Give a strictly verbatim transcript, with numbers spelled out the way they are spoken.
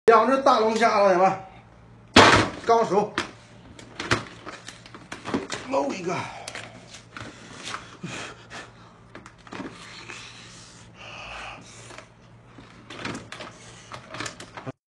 两只大龙虾，老铁们，刚熟，搂一个。